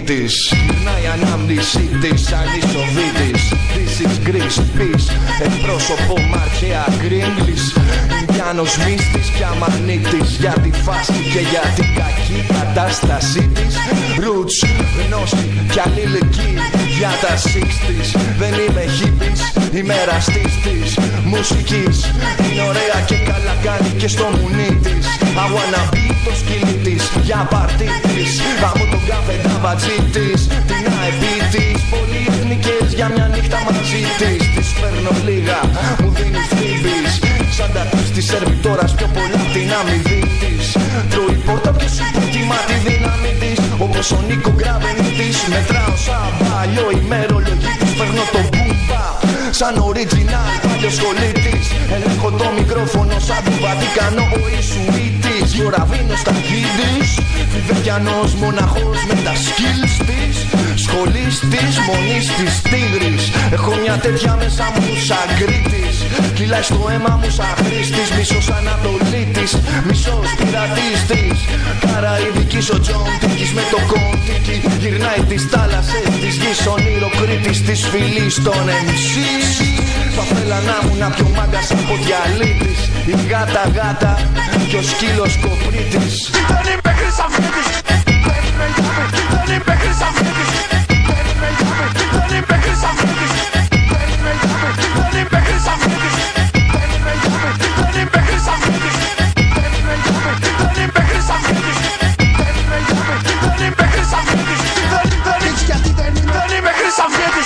της. Γυρνάει η ανάμνησή της σαν ισοβήτης. This is Greece, peace. Εκπρόσωπο Μαρχαία Γκρίγκλης. Ινδιάνος μύστης και αμανίτης. Για τη φάση και για την κακή κατάστασή της. Roots, γνώση και αλληλεγγύη για τα 60's. Δεν είμαι hippies, είμαι εραστής της μουσικής. Είναι ωραία και καλά κάνει και στο μουνί της. I wanna be το σκυλί της για παρτί της. Γάμω τον καφέ τα μπατζί της. Την αεπί της, πολυεθνικές για μια νύχτα μαζί της. Της παίρνω λίγα, μου δίνει φίμπης. Σαν τα τους της σερβιτόρας πιο πολλά απ' την αμοιβή της. Τρώει πόρτα ποιος υποτιμά τη δύναμη της. Όπως ο Νίκο Γκραβενίτης. Μετράω σαν παλιό ημερολογή της. Παίρνω το μπούμπα σαν original παλιό σχολήτης. Ελέγχω το μικρόφωνο σαν του Βατικανό ο Ιησουήτης. Γιοραβίνος στα γίδης. Φιβεκιανός μοναχός με τα skills της. Σχολής της, μονής της τίγρης. Έχω μια τέτοια μέσα μου σαν Κρήτης. Κυλάει στο αίμα μου σαν Χρήστης. Μισός Ανατολίτης, μισός πειρατής της. Καραϊβικής ο Τζον Τίκης με το κοντίκι. Γυρνάει τις θάλασσες της γης όνειρο Κρήτης. Της φυλής των MC. Θα θέλα να ήμουν πιο μάγκας από διαλύτης. Η γάτα γάτα και ο σκύλος κοπρίτης. Δεν είμαι Χρυσαυγίτης. Δεν είμαι Χρυσαυγίτης. Δεν είμαι Χρυσαυγίτης. Δεν είμαι Χρυσαυγίτης. Δεν είμαι Χρυσαυγίτης. Δεν είμαι Χρυσαυγίτης. Δεν είμαι Χρυσαυγίτης. Γιατί δεν είμαι Χρυσαυγίτης.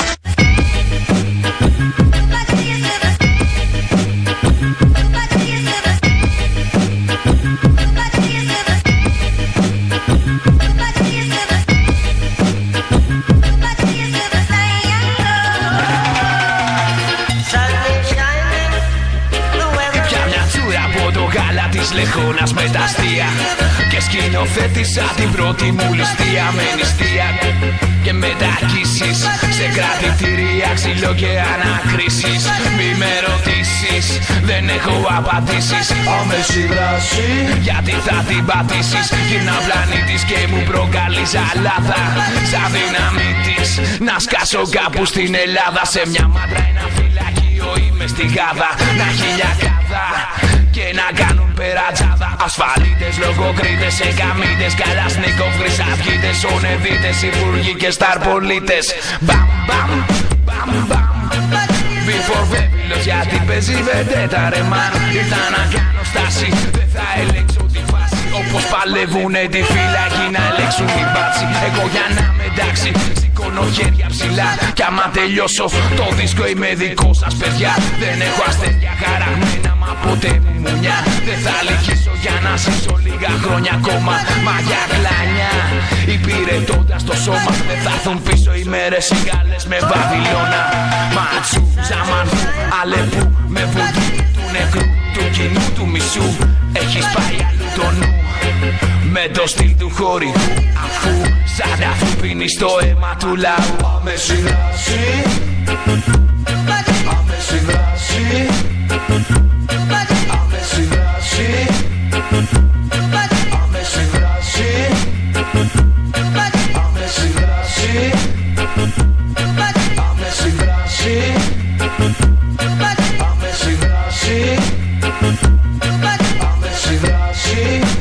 Λεχώνας με τα αστεία και σκηνοθέτησα την πρώτη μου ληστεία με νηστεία και μετακίσεις σε κρατητήρια, ξύλο και ανακρίσεις. Μη με ρωτήσεις, δεν έχω απαντήσεις. Άμεση δράση, γιατί θα την πατήσεις. Γυρνά πλανήτης και μου προκαλεί ζαλάδα. Σαν δύναμη της να σκάσω κάπου στην Ελλάδα. Σε μια μάντρα ένα φυλακείο είμαι στη Γάδα. Να χιλιακάδα και να κάνουν περατζάδα. Ασφαλίτες, λογοκρίτες, εγκαμίτες, καλασνίκοφ, χρυσαυγίτες, ονεδίτες, υπουργοί και σταρπολίτες. Μπαμ, μπαμ, μπαμ, μπαμ. Before Βέβυλος γιατί παίζει βεντέτα ρε μαν. Ήρθα να κάνω στάση, δεν θα ελέγξω τη φάση. Όπως παλεύουνε τη φυλακή να ελέγξουν την πάτσι. Εγώ για να με εντάξει σηκώνω χέρια ψηλά. Κι άμα τελειώσω το δίσκο είμαι δικό σας παιδιά. Δεν έχω αστέρια χαραγμένα μα ποτέ μου μουνιά. Δεν θα λυγίσω για να ζήσω λίγα χρόνια ακόμα. Μα για κλάνια υπηρετώντας το σώμα. Δεν θα έρθουν πίσω οι μέρες οι Γάλλες με Βαβυλώνα. Ματσού, Ζαμανού, Αλεπού με βουντού του νεκρού, του κοινού, του μισού. Έχεις πάει αλλού το νου με το στυλ του χορηγού. Αφού σαν αφού πίνεις το αίμα του λαού. άμεση δράση, άμεση δράση, άμεση δράση, άμεση δράση, άμεση δράση, άμεση δράση, άμεση δράση, άμεση δράση.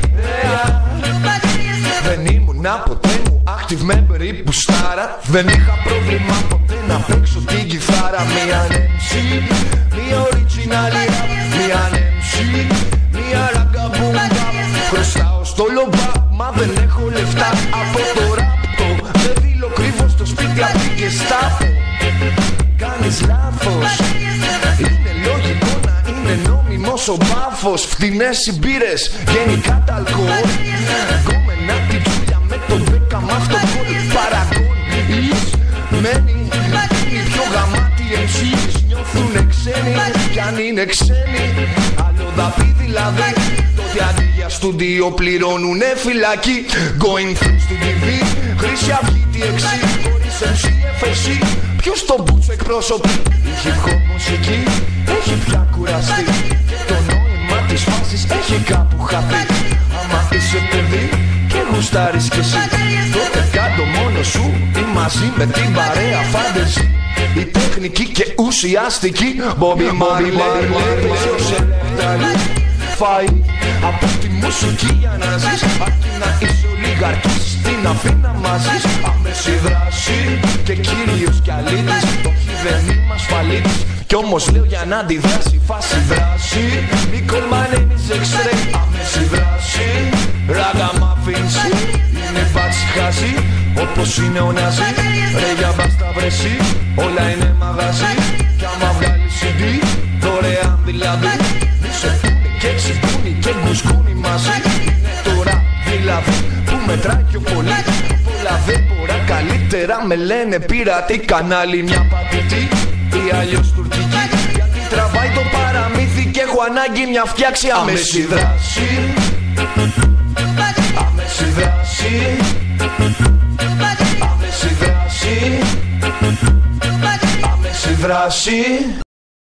Δεν ήμουν ποτέ μου active member ή πουστάρα. Δεν είχα πρόβλημα ποτέ να παίξω την κιθάρα. Μία MC, μία original rap, μία MC, μία ραγκαμπούμπα. Χρωστάω στο λομπά, μα δεν έχω λεφτά από το ράπτο. Δεν δίλω κρύβω στο σπίτι απ' την Gestapo. Κάνεις λάθος, είναι λογικό να είναι νόμιμος ο μπάφος. Φτηνές οι μπύρες, γενικά τα αλκοόλ. Γκόμενα την τσούλια με το 10 μ' αυτό κόλ. Παραγκόν, μένει, είναι πιο γαμάτι MCs. Νιώθουνε ξένοι, κι αν είναι ξένοι άλλο δαπή δηλαδή. Τότε αντί για στούντιο πληρώνουνε φυλακή. Going through στο TV, Χρυσή Αυγή TXC. Χωρίς MC, FSC, ποιος τον μπούτσο εκπρόσωπη. Η hip hop μουσική έχει πια κουραστεί και το νόημα της φάσης έχει κάπου χαθεί. Άμα είσαι παιδί και γουστάρεις κι εσύ, τότε κάτω μόνος σου ή μαζί με την παρέα φάντεζη. Η τεχνική και ουσιαστική Bobby Marley, ποιος ελεύθερη φάει από τη μουσική για να ζεις, αρκεί να είσαι ολιγαρκής στην Αθήνα μαζί. Άμεση δράση και κύριος κι αλήτης, όχι δεν είμαι ασφαλίτης, κι όμως λέω για να αντιδράσει φάση δράση. Nicole my name is X-Ray, άμεση δράση. Ragamuffins είναι βάση χάζι, όπως είναι ο Ναζί. Ρε για μπάστα βρεσί, όλα είναι μαγαζί. Κι άμα βγάλει CD, δωρεάν δηλαδή, μη σε πούνε και ξυπούνε και γκουσκούνι μαζί. Είναι τώρα δηλαδή που μετράει πιο πολύ, πολλά δεν μπορά καλύτερα με λένε πειρατή. Κανάλι μια πατητή ή αλλιώς τουρκική, γιατί τραβάει το παραμύθι και έχω ανάγκη μια φτιάξη. Άμεση δράση, άμεση δράση, άμεση δράση, άμεση δράση.